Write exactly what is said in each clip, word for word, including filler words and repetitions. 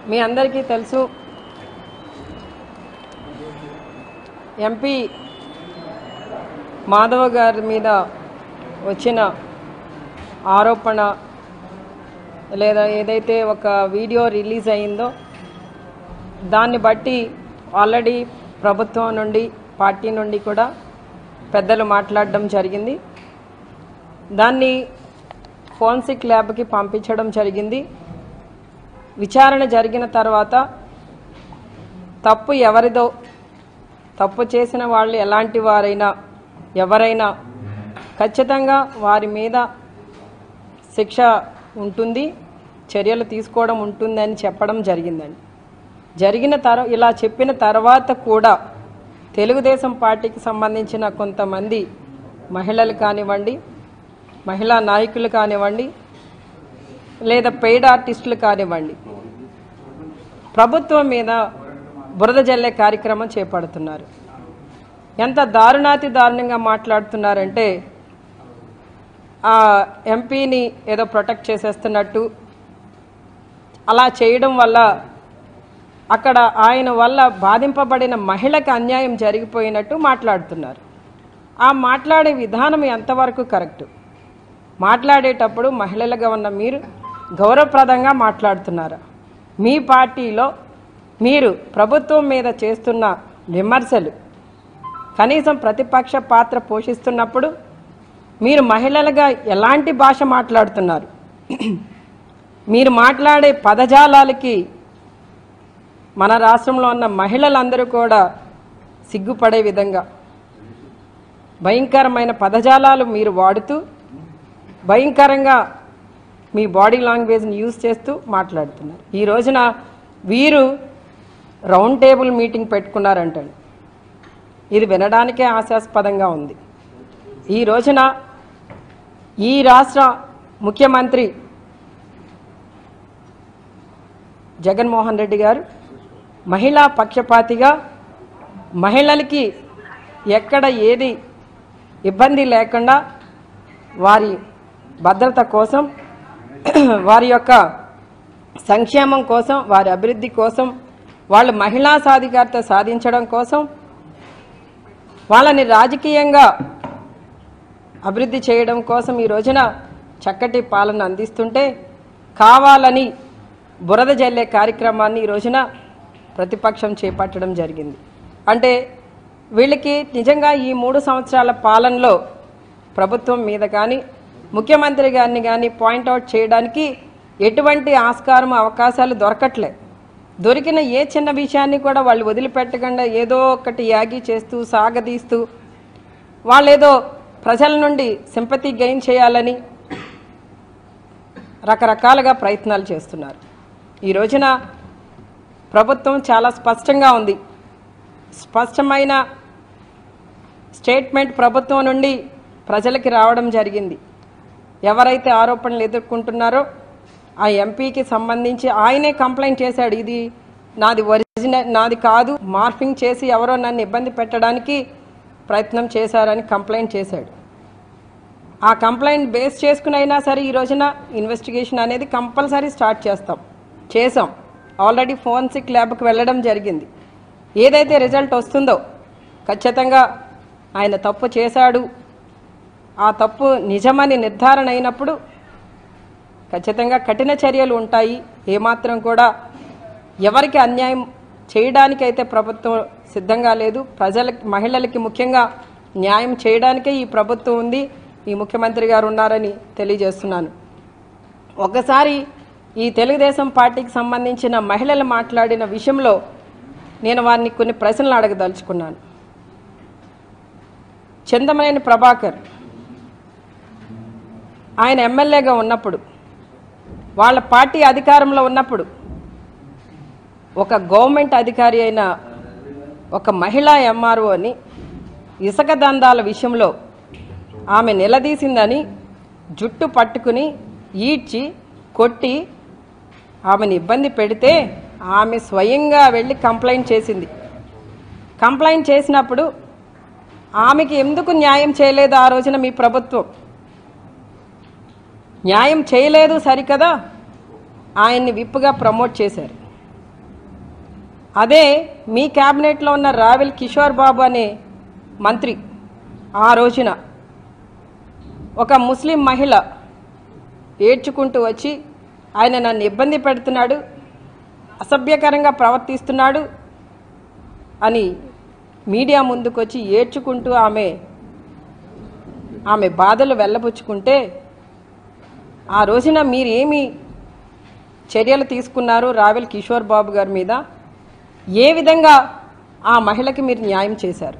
మీ అందరికీ తెలుసు ఎంపీ మాధవ గారి మీద వచ్చిన ఆరోపణ లేదా ఏదైతే ఒక వీడియో రిలీజ్ అయిందో దాన్ని బట్టి ఆల్రెడీ ప్రభుత్వం నుండి పార్టీ నుండి కూడా పెద్దలు మాట్లాడడం జరిగింది. దాన్ని ఫోరెన్సిక్ ల్యాబ్కి పంపించడం జరిగింది. విచారణ జరిగిన తర్వాత తప్పు ఎవరిదో, తప్పు చేసిన వాళ్ళు ఎలాంటి వారైనా ఎవరైనా ఖచ్చితంగా వారి మీద శిక్ష ఉంటుంది, చర్యలు తీసుకోవడం ఉంటుందని చెప్పడం జరిగిందండి. జరిగిన తర ఇలా చెప్పిన తర్వాత కూడా తెలుగుదేశం పార్టీకి సంబంధించిన కొంతమంది మహిళలు కానివ్వండి, మహిళా నాయకులు కానివ్వండి, లేదా పెయిడ్ ఆర్టిస్టులు కానివ్వండి, ప్రభుత్వం మీద బురద జల్లే కార్యక్రమం చేపడుతున్నారు. ఎంత దారుణాతి దారుణంగా మాట్లాడుతున్నారంటే ఆ ఎంపీని ఏదో ప్రొటెక్ట్ చేసేస్తున్నట్టు, అలా చేయడం వల్ల అక్కడ ఆయన వల్ల బాధింపబడిన మహిళకు అన్యాయం జరిగిపోయినట్టు మాట్లాడుతున్నారు. ఆ మాట్లాడే విధానం ఎంతవరకు కరెక్ట్? మాట్లాడేటప్పుడు మహిళలుగా ఉన్న మీరు గౌరవప్రదంగా మాట్లాడుతున్నారా? మీ పార్టీలో మీరు ప్రభుత్వం మీద చేస్తున్న విమర్శలు, కనీసం ప్రతిపక్ష పాత్ర పోషిస్తున్నప్పుడు మీరు మహిళలుగా ఎలాంటి భాష మాట్లాడుతున్నారు? మీరు మాట్లాడే పదజాలాలకి మన రాష్ట్రంలో ఉన్న మహిళలందరూ కూడా సిగ్గుపడే విధంగా భయంకరమైన పదజాలాలు మీరు వాడుతూ భయంకరంగా మీ బాడీ లాంగ్వేజ్ని యూజ్ చేస్తూ మాట్లాడుతున్నారు. ఈ రోజున వీరు రౌండ్ టేబుల్ మీటింగ్ పెట్టుకున్నారంటండి. ఇది వినడానికే హాస్యాస్పదంగా ఉంది. ఈ రోజున ఈ రాష్ట్ర ముఖ్యమంత్రి జగన్మోహన్ రెడ్డి గారు మహిళా పక్షపాతిగా మహిళలకి ఎక్కడ ఏది ఇబ్బంది లేకుండా వారి భద్రత కోసం, వారి యొక్క సంక్షేమం కోసం, వారి అభివృద్ధి కోసం, వాళ్ళు మహిళా సాధికారత సాధించడం కోసం, వాళ్ళని రాజకీయంగా అభివృద్ధి చేయడం కోసం ఈ రోజున చక్కటి పాలన అందిస్తుంటే కావాలని బురద జల్లే కార్యక్రమాన్ని ఈ రోజున ప్రతిపక్షం చేపట్టడం జరిగింది. అంటే వీళ్ళకి నిజంగా ఈ మూడు సంవత్సరాల పాలనలో ప్రభుత్వం మీద కానీ ముఖ్యమంత్రి గారిని కానీ పాయింట్అవుట్ చేయడానికి ఎటువంటి ఆస్కారం అవకాశాలు దొరకట్లే. దొరికిన ఏ చిన్న విషయాన్ని కూడా వాళ్ళు వదిలిపెట్టకుండా ఏదో ఒకటి యాగి చేస్తూ సాగదీస్తూ వాళ్ళేదో ప్రజల నుండి సింపతి గెయిన్ చేయాలని రకరకాలుగా ప్రయత్నాలు చేస్తున్నారు. ఈ రోజున ప్రభుత్వం చాలా స్పష్టంగా ఉంది. స్పష్టమైన స్టేట్మెంట్ ప్రభుత్వం నుండి ప్రజలకి రావడం జరిగింది. ఎవరైతే ఆరోపణలు ఎదుర్కొంటున్నారో ఆ ఎంపీకి సంబంధించి ఆయనే కంప్లైంట్ చేశాడు, ఇది నాది ఒరిజినల్ నాది కాదు, మార్ఫింగ్ చేసి ఎవరో నన్ను ఇబ్బంది పెట్టడానికి ప్రయత్నం చేశారని కంప్లైంట్ చేశాడు. ఆ కంప్లైంట్ బేస్ చేసుకుని అయినా సరే ఈ రోజున ఇన్వెస్టిగేషన్ అనేది కంపల్సరీ స్టార్ట్ చేస్తాం చేసాం ఆల్రెడీ ఫోరెన్సిక్ ల్యాబ్కి వెళ్ళడం జరిగింది. ఏదైతే రిజల్ట్ వస్తుందో ఖచ్చితంగా ఆయన తప్పు చేశాడు, ఆ తప్పు నిజమని నిర్ధారణ అయినప్పుడు ఖచ్చితంగా కఠిన చర్యలు ఉంటాయి. ఏమాత్రం కూడా ఎవరికి అన్యాయం చేయడానికైతే ప్రభుత్వం సిద్ధంగా లేదు. ప్రజలకి, మహిళలకి ముఖ్యంగా న్యాయం చేయడానికే ఈ ప్రభుత్వం ఉంది, ఈ ముఖ్యమంత్రి గారు ఉన్నారని తెలియజేస్తున్నాను. ఒకసారి ఈ తెలుగుదేశం పార్టీకి సంబంధించిన మహిళలు మాట్లాడిన విషయంలో నేను వారిని కొన్ని ప్రశ్నలు అడగదలుచుకున్నాను. చింతమనేని ప్రభాకర్ ఆయన ఎమ్మెల్యేగా ఉన్నప్పుడు, వాళ్ళ పార్టీ అధికారంలో ఉన్నప్పుడు ఒక గవర్నమెంట్ అధికారి అయిన ఒక మహిళా ఎంఆర్ఓని ఇసుక దందాల విషయంలో ఆమె నిలదీసిందని జుట్టు పట్టుకుని ఈడ్చి కొట్టి ఆమెను ఇబ్బంది పెడితే ఆమె స్వయంగా వెళ్ళి కంప్లైంట్ చేసింది. కంప్లైంట్ చేసినప్పుడు ఆమెకి ఎందుకు న్యాయం చేయలేదు ఆ రోజున మీ ప్రభుత్వం? న్యాయం చేయలేదు సరికదా ఆయన్ని విప్పుగా ప్రమోట్ చేశారు. అదే మీ క్యాబినెట్లో ఉన్న రావెల్ కిషోర్ బాబు అనే మంత్రి ఆ రోజున ఒక ముస్లిం మహిళ ఏడ్చుకుంటూ వచ్చి ఆయన నన్ను ఇబ్బంది పెడుతున్నాడు, అసభ్యకరంగా ప్రవర్తిస్తున్నాడు అని మీడియా ముందుకు వచ్చి ఏడ్చుకుంటూ ఆమె ఆమె బాధలు వెళ్ళబుచ్చుకుంటే ఆ రోజున మీరేమి చర్యలు తీసుకున్నారు రావెల్ కిషోర్ బాబు గారి మీద? ఏ విధంగా ఆ మహిళకి మీరు న్యాయం చేశారు?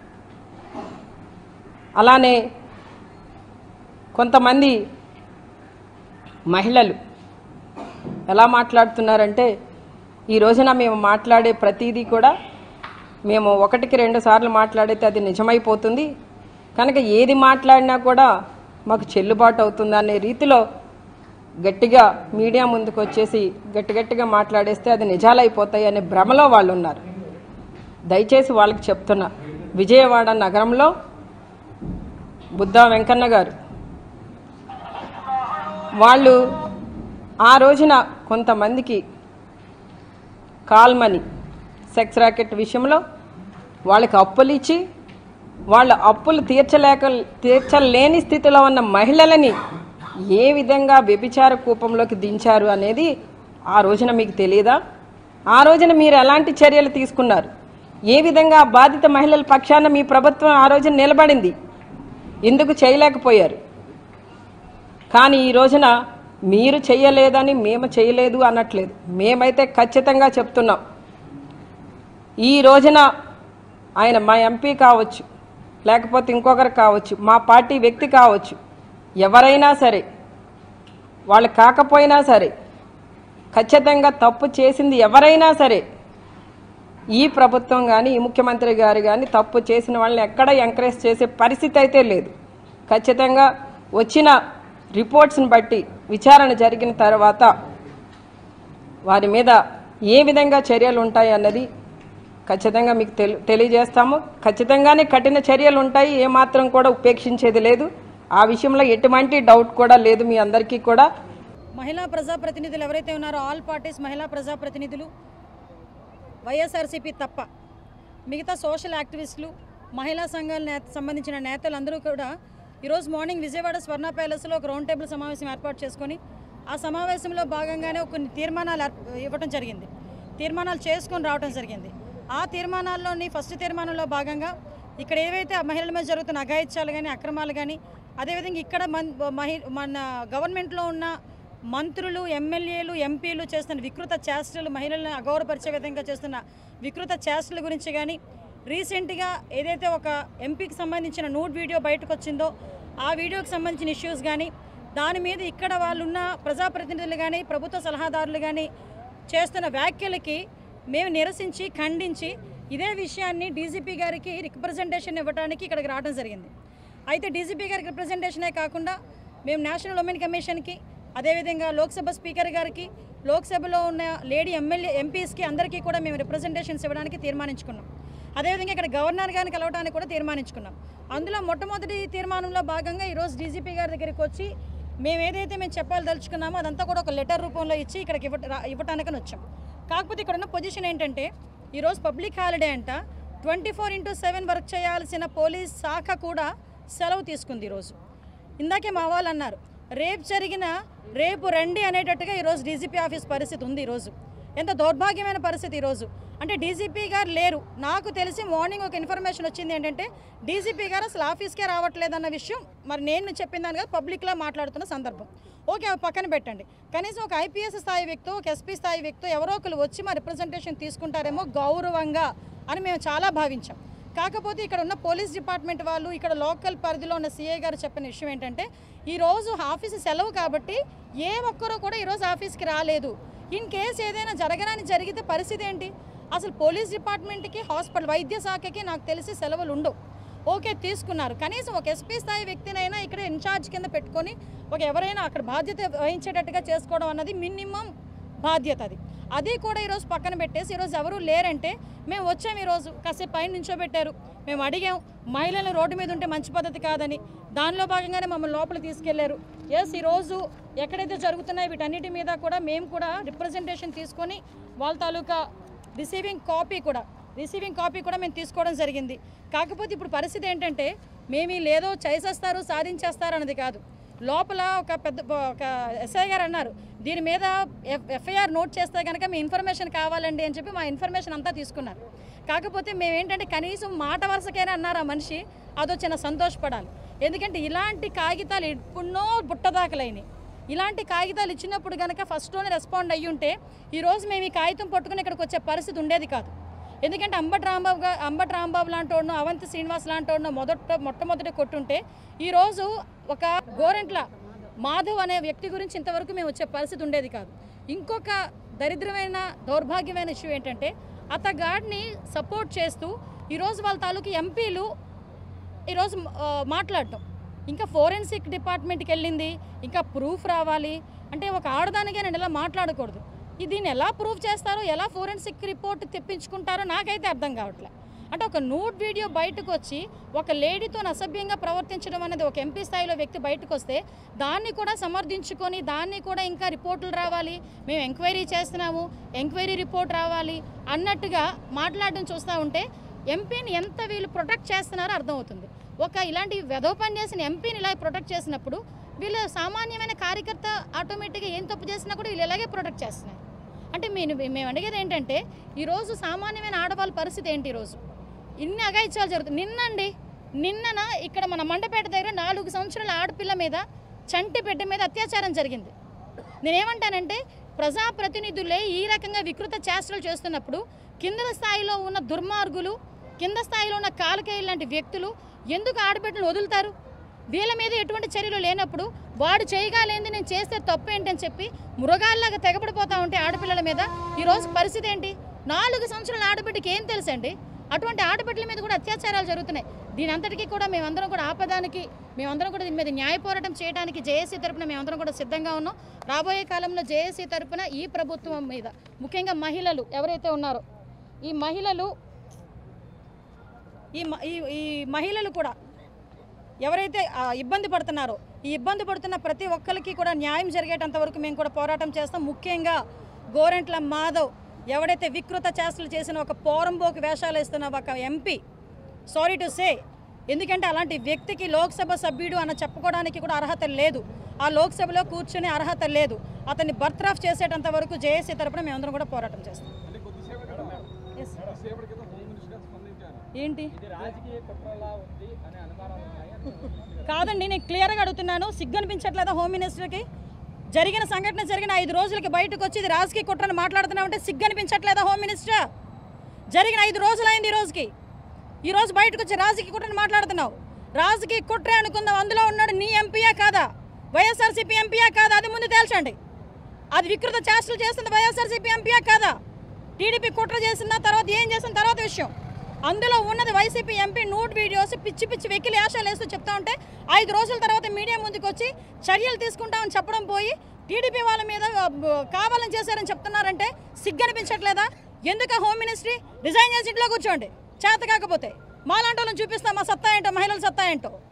అలానే కొంతమంది మహిళలు ఎలా మాట్లాడుతున్నారంటే ఈ రోజున మేము మాట్లాడే ప్రతిదీ కూడా మేము ఒకటికి రెండు సార్లు మాట్లాడితే అది నిజమైపోతుంది కనుక ఏది మాట్లాడినా కూడా మాకు చెల్లుబాటు అవుతుంది అనే రీతిలో గట్టిగా మీడియా ముందుకు వచ్చేసి గట్టి గట్టిగా మాట్లాడేస్తే అది నిజాలైపోతాయి అనే భ్రమలో వాళ్ళు ఉన్నారు. దయచేసి వాళ్ళకి చెప్తున్నా, విజయవాడ నగరంలో బుద్ధా వెంకన్న గారు వాళ్ళు ఆ రోజున కొంతమందికి కాల్ మనీ సెక్స్ ర్యాకెట్ విషయంలో వాళ్ళకి అప్పులు ఇచ్చి వాళ్ళ అప్పులు తీర్చలేక తీర్చలేని స్థితిలో ఉన్న మహిళలని ఏ విధంగా వ్యభిచార కూపంలోకి దించారు అనేది ఆ రోజున మీకు తెలియదా? ఆ రోజున మీరు ఎలాంటి చర్యలు తీసుకున్నారు? ఏ విధంగా బాధిత మహిళల పక్షాన మీ ప్రభుత్వం ఆ రోజున నిలబడింది? ఎందుకు చేయలేకపోయారు? కానీ ఈ రోజున మీరు చేయలేదని మేము చేయలేదు అనట్లేదు, మేమైతే ఖచ్చితంగా చెప్తున్నాం. ఈ రోజున ఆయన మా ఎంపీ కావచ్చు, లేకపోతే ఇంకొకరు కావచ్చు, మా పార్టీ వ్యక్తి కావచ్చు, ఎవరైనా సరే వాళ్ళు కాకపోయినా సరే ఖచ్చితంగా తప్పు చేసింది ఎవరైనా సరే ఈ ప్రభుత్వం కానీ ఈ ముఖ్యమంత్రి గారు కానీ తప్పు చేసిన వాళ్ళని ఎక్కడ ఎంకరేజ్ చేసే పరిస్థితి అయితే లేదు. ఖచ్చితంగా వచ్చిన రిపోర్ట్స్ని బట్టి విచారణ జరిగిన తర్వాత వారి మీద ఏ విధంగా చర్యలు ఉంటాయి అన్నది ఖచ్చితంగా మీకు తెలి తెలియజేస్తాము. ఖచ్చితంగానే కఠిన చర్యలు ఉంటాయి, ఏమాత్రం కూడా ఉపేక్షించేది లేదు. ఆ విషయంలో ఎటువంటి డౌట్ కూడా లేదు మీ అందరికీ కూడా. మహిళా ప్రజాప్రతినిధులు ఎవరైతే ఉన్నారో ఆల్ పార్టీస్ మహిళా ప్రజాప్రతినిధులు వైఎస్ఆర్సీపీ తప్ప మిగతా సోషల్ యాక్టివిస్టులు మహిళా సంఘాల నేత సంబంధించిన నేతలు అందరూ కూడా ఈరోజు మార్నింగ్ విజయవాడ స్వర్ణ ప్యాలెస్లో ఒక రౌండ్ టేబుల్ సమావేశం ఏర్పాటు చేసుకొని ఆ సమావేశంలో భాగంగానే కొన్ని తీర్మానాలు ఇవ్వడం జరిగింది, తీర్మానాలు చేసుకొని రావడం జరిగింది. ఆ తీర్మానాల్లోని ఫస్ట్ తీర్మానంలో భాగంగా ఇక్కడ ఏవైతే మహిళల మీద జరుగుతున్న అఘాయిత్యాలు కానీ అక్రమాలు కానీ అదేవిధంగా ఇక్కడ మహి మన గవర్నమెంట్లో ఉన్న మంత్రులు ఎమ్మెల్యేలు ఎంపీలు చేస్తున్న వికృత చేష్టలు మహిళలను అగౌరవపరిచే విధంగా చేస్తున్న వికృత చేష్టల గురించి కానీ రీసెంట్గా ఏదైతే ఒక ఎంపీకి సంబంధించిన నూడ్ వీడియో బయటకు వచ్చిందో ఆ వీడియోకి సంబంధించిన ఇష్యూస్ కానీ దాని మీద ఇక్కడ వాళ్ళున్న ప్రజాప్రతినిధులు కానీ ప్రభుత్వ సలహాదారులు కానీ చేస్తున్న వ్యాఖ్యలకి మేము నిరసించి ఖండించి ఇదే విషయాన్ని డీజీపీ గారికి రిప్రజెంటేషన్ ఇవ్వడానికి ఇక్కడికి రావడం జరిగింది. అయితే డీజీపీ గారికి రిప్రజెంటేషనే కాకుండా మేము నేషనల్ ఉమెన్ కమిషన్కి అదేవిధంగా లోక్సభ స్పీకర్ గారికి లోక్సభలో ఉన్న లేడీ ఎమ్మెల్యే ఎంపీస్కి అందరికీ కూడా మేము రిప్రజెంటేషన్స్ ఇవ్వడానికి తీర్మానించుకున్నాం. అదేవిధంగా ఇక్కడ గవర్నర్ గారిని కలవడానికి కూడా తీర్మానించుకున్నాం. అందులో మొట్టమొదటి తీర్మానంలో భాగంగా ఈరోజు డీజీపీ గారి దగ్గరికి వచ్చి మేము ఏదైతే మేము చెప్పాలదలుచుకున్నామో అదంతా కూడా ఒక లెటర్ రూపంలో ఇచ్చి ఇక్కడికి ఇవ్వ ఇవ్వటానికని వచ్చాం. కాకపోతే ఇక్కడ ఉన్న పొజిషన్ ఏంటంటే ఈరోజు పబ్లిక్ హాలిడే అంట, twenty four into seven work చేయాల్సిన పోలీస్ శాఖ కూడా సెలవు తీసుకుంది ఈరోజు. ఇందాకే మా వాళ్ళు అన్నారు రేపు జరిగిన రేపు రండి అనేటట్టుగా ఈరోజు డీజీపీ ఆఫీస్ పరిస్థితి ఉంది. ఈరోజు ఎంత దౌర్భాగ్యమైన పరిస్థితి ఈరోజు అంటే డీజీపీ గారు లేరు. నాకు తెలిసి మార్నింగ్ ఒక ఇన్ఫర్మేషన్ వచ్చింది ఏంటంటే డీజీపీ గారు అసలు ఆఫీస్కే రావట్లేదన్న విషయం మరి నేను చెప్పిన దాని కదా పబ్లిక్లో మాట్లాడుతున్న సందర్భం. ఓకే పక్కన పెట్టండి, కనీసం ఒక ఐపీఎస్ స్థాయి వ్యక్తి ఒక ఎస్పీ స్థాయి వ్యక్తి ఎవరో ఒకరు వచ్చి మా రిప్రజెంటేషన్ తీసుకుంటారేమో గౌరవంగా అని మేము చాలా భావించాం. కాకపోతే ఇక్కడ ఉన్న పోలీస్ డిపార్ట్మెంట్ వాళ్ళు ఇక్కడ లోకల్ పరిధిలో ఉన్న సీఐ గారు చెప్పిన విషయం ఏంటంటే ఈరోజు ఆఫీసు సెలవు కాబట్టి ఏ ఒక్కరూ కూడా ఈరోజు ఆఫీస్కి రాలేదు. ఇన్ కేసు ఏదైనా జరగడానికి జరిగితే పరిస్థితి ఏంటి? అసలు పోలీస్ డిపార్ట్మెంట్కి హాస్పిటల్ వైద్య శాఖకి నాకు తెలిసి సెలవులు ఉండవు. ఓకే తీసుకున్నారు, కనీసం ఒక ఎస్పీ స్థాయి వ్యక్తినైనా ఇక్కడ ఇన్ఛార్జ్ కింద పెట్టుకొని ఒక ఎవరైనా అక్కడ బాధ్యత వహించేటట్టుగా చేసుకోవడం అన్నది మినిమం బాధ్యత. అది అది కూడా ఈరోజు పక్కన పెట్టేసి ఈరోజు ఎవరు లేరంటే మేము వచ్చాము, ఈరోజు కాసేపు పైన నించోబెట్టారు, మేము అడిగాం మహిళలు రోడ్డు మీద ఉంటే మంచి పద్ధతి కాదని, దానిలో భాగంగానే మమ్మల్ని లోపల తీసుకెళ్లారు. ఎస్ ఈరోజు ఎక్కడైతే జరుగుతున్నాయో వీటన్నిటి మీద కూడా మేము కూడా రిప్రజెంటేషన్ తీసుకొని వాళ్ళ తాలూకా రిసీవింగ్ కాపీ కూడా రిసీవింగ్ కాపీ కూడా మేము తీసుకోవడం జరిగింది. కాకపోతే ఇప్పుడు పరిస్థితి ఏంటంటే మేము లేదో చేసేస్తారు సాధించేస్తారు అన్నది కాదు. లోపల ఒక పెద్ద ఒక ఎస్ఐ గారు అన్నారు, దీని మీద ఎఫ్ ఎఫ్ఐఆర్ నోట్ చేస్తే కనుక మీ ఇన్ఫర్మేషన్ కావాలండి అని చెప్పి మా ఇన్ఫర్మేషన్ అంతా తీసుకున్నారు. కాకపోతే మేమేంటంటే కనీసం మాట వరుసకైనా అన్నారు ఆ మనిషి, అదో చిన్న సంతోషపడాలి. ఎందుకంటే ఇలాంటి కాగితాలు ఎప్పుడో బుట్టదాకలైనవి. ఇలాంటి కాగితాలు ఇచ్చినప్పుడు కనుక ఫస్ట్లోనే రెస్పాండ్ అయ్యి ఉంటే ఈరోజు మేము ఈ కాగితం పట్టుకుని ఇక్కడికి వచ్చే పరిస్థితి ఉండేది కాదు. ఎందుకంటే అంబటి రాంబాబు అంబటి రాంబాబు లాంటి వాడినో అవంతి శ్రీనివాస్ లాంటి వాడినో మొదట మొట్టమొదటి కొట్టుంటే ఈరోజు ఒక గోరెంట్ల మాధవ్ అనే వ్యక్తి గురించి ఇంతవరకు మేము వచ్చే పరిస్థితి ఉండేది కాదు. ఇంకొక దరిద్రమైన దౌర్భాగ్యమైన ఇష్యూ ఏంటంటే అతగాడిని సపోర్ట్ చేస్తూ ఈరోజు వాళ్ళ తాలూకు ఎంపీలు ఈరోజు మాట్లాడటం, ఇంకా ఫోరెన్సిక్ డిపార్ట్మెంట్కి వెళ్ళింది, ఇంకా ప్రూఫ్ రావాలి అంటే ఒక ఆడదానిగా నేను ఇలా మాట్లాడకూడదు. దీన్ని ఎలా ప్రూఫ్ చేస్తారో, ఎలా ఫోరెన్సిక్ రిపోర్ట్ తెప్పించుకుంటారో నాకైతే అర్థం కావట్లేదు. అంటే ఒక నూడ్ వీడియో బయటకు వచ్చి ఒక లేడీతో అసభ్యంగా ప్రవర్తించడం అనేది ఒక ఎంపీ స్థాయిలో వ్యక్తి బయటకు వస్తే దాన్ని కూడా సమర్థించుకొని దాన్ని కూడా ఇంకా రిపోర్టులు రావాలి, మేము ఎంక్వైరీ చేస్తున్నాము, ఎంక్వైరీ రిపోర్ట్ రావాలి అన్నట్టుగా మాట్లాడడం చూస్తూ ఉంటే ఎంపీని ఎంత వీళ్ళు ప్రొటెక్ట్ చేస్తున్నారో అర్థమవుతుంది. ఒక ఇలాంటి వెధోపని చేసిన ఎంపీని ఇలా ప్రొటెక్ట్ చేసినప్పుడు వీళ్ళు సామాన్యమైన కార్యకర్త ఆటోమేటిక్గా ఏం తప్పు చేసినా కూడా వీళ్ళు ఇలాగే ప్రొటెక్ట్ చేస్తున్నారు. అంటే మేము మేము అడిగేది ఏంటంటే ఈరోజు సామాన్యమైన ఆడవాళ్ళ పరిస్థితి ఏంటి? ఈరోజు ఇన్ని అఘాయిత్యాలు జరుగుతుంది. నిన్నండి నిన్నన ఇక్కడ మన మండపేట దగ్గర నాలుగు సంవత్సరాల ఆడపిల్ల మీద చంటి బిడ్డ మీద అత్యాచారం జరిగింది. నేనేమంటానంటే ప్రజాప్రతినిధులే ఈ రకంగా వికృత చేష్టలు చేస్తున్నప్పుడు కింద స్థాయిలో ఉన్న దుర్మార్గులు, కింద స్థాయిలో ఉన్న కాలకేయులు లాంటి వ్యక్తులు ఎందుకు ఆడబిడ్డలు వదులుతారు? వీళ్ళ మీద ఎటువంటి చర్యలు లేనప్పుడు వాడు చేయగాలేంది నేను చేస్తే తప్పు ఏంటని చెప్పి మృగాల్లాగా తెగబడిపోతూ ఉంటే ఆడపిల్లల మీద ఈరోజు పరిస్థితి ఏంటి? నాలుగు సంవత్సరాల ఆడబిడ్డకి ఏం తెలుసండి? అటువంటి ఆడబిడ్డల మీద కూడా అత్యాచారాలు జరుగుతున్నాయి. దీని అంతటికీ కూడా మేమందరం కూడా ఆపదానికి మేమందరం కూడా దీని మీద న్యాయ పోరాటం చేయడానికి జేఏసీ తరపున మేమందరం కూడా సిద్ధంగా ఉన్నాం. రాబోయే కాలంలో జేఏసీ తరపున ఈ ప్రభుత్వం మీద ముఖ్యంగా మహిళలు ఎవరైతే ఉన్నారో ఈ మహిళలు ఈ ఈ మహిళలు కూడా ఎవరైతే ఇబ్బంది పడుతున్నారో ఈ ఇబ్బంది పడుతున్న ప్రతి ఒక్కరికి కూడా న్యాయం జరిగేటంత వరకు మేము కూడా పోరాటం చేస్తాం. ముఖ్యంగా గోరెంట్ల మాధవ్ ఎవడైతే వికృత చేష్టలు చేసిన ఒక పోరంబోకి వేషాలు వేస్తున్న ఒక ఎంపీ, సారీ టు సే, ఎందుకంటే అలాంటి వ్యక్తికి లోక్సభ సభ్యుడు అన్న చెప్పుకోవడానికి కూడా అర్హత లేదు. ఆ లోక్సభలో కూర్చునే అర్హత లేదు. అతన్ని బర్త్రాఫ్ చేసేటంత వరకు జేఏసీ తరపున మేమందరం కూడా పోరాటం చేస్తాం. ఏంటి కాదండి, నేను క్లియర్గా అడుగుతున్నాను. సిగ్గు అనిపించట్లేదా హోమ్ మినిస్టర్కి? జరిగిన సంఘటన జరిగిన ఐదు రోజులకి బయటకు వచ్చి ఇది రాజకీయ కుట్రని మాట్లాడుతున్నామంటే సిగ్గు అనిపించట్లేదా హోమ్ మినిస్టర్? జరిగిన ఐదు రోజులైంది ఈ రోజుకి. ఈ రోజు బయటకు వచ్చి రాజకీయ కుట్రని మాట్లాడుతున్నావు. రాజకీయ కుట్రే అనుకుందాం, అందులో ఉన్నాడు నీ ఎంపీయా కాదా, వైఎస్ఆర్సీపీ ఎంపీయా కాదా, అది ముందు తేల్చండి. అది వికృత చేష్టలు చేస్తుంది వైఎస్ఆర్సీపీ ఎంపీయా కాదా? టీడీపీ కుట్ర చేసిన తర్వాత ఏం చేసిన తర్వాత విషయం. అందులో ఉన్నది వైసీపీ ఎంపీ నూడ్ వీడియోస్ పిచ్చి పిచ్చి వెకిలి ఆశలు వేస్తూ చెప్తా ఉంటే ఐదు రోజుల తర్వాత మీడియా ముందుకు వచ్చి చర్యలు తీసుకుంటామని చెప్పడం పోయి టీడీపీ వాళ్ళ మీద కావాలని చేశారని చెప్తున్నారంటే సిగ్గు అనిపించట్లేదా? ఎందుకు హోమ్ మినిస్ట్రీ రిజైన్ చేసి ఇంట్లో కూర్చోండి, చేత కాకపోతే మాలాంటి వాళ్ళని చూపిస్తాం మా సత్తా ఏంటో, మహిళల సత్తా ఏంటో.